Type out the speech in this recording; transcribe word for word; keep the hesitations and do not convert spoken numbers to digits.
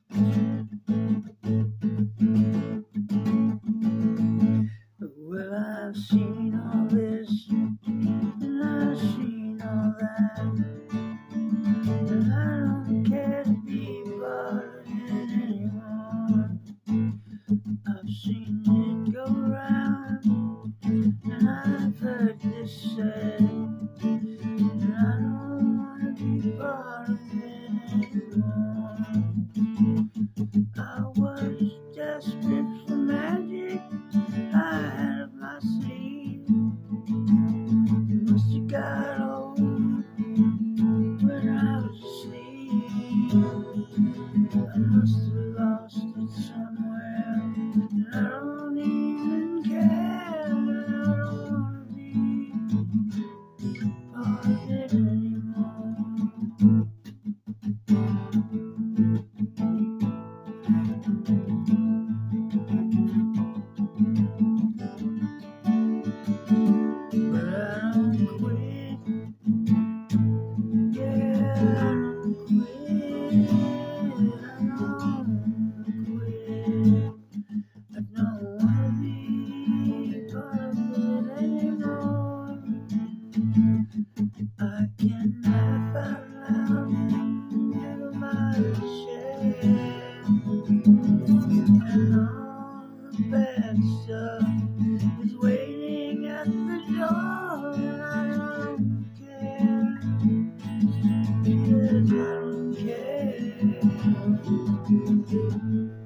Well, I've seen all this, and I've seen all that, and I don't care to be part of it anymore. I've seen it go round, and I've heard this said, and I don't wanna be part of it anymore. I was desperate for magic I had up my sleeve. Must have got old when I was asleep. I must have lost it somewhere, and I don't even care. I don't wanna be part of it anymore. But I don't quit. Yeah, I don't quit. I don't quit. I don't wanna be part of it anymore. I can laugh out loud, never mind share. And all the bad stuff is waiting at the door, and I don't care, yes, I don't care.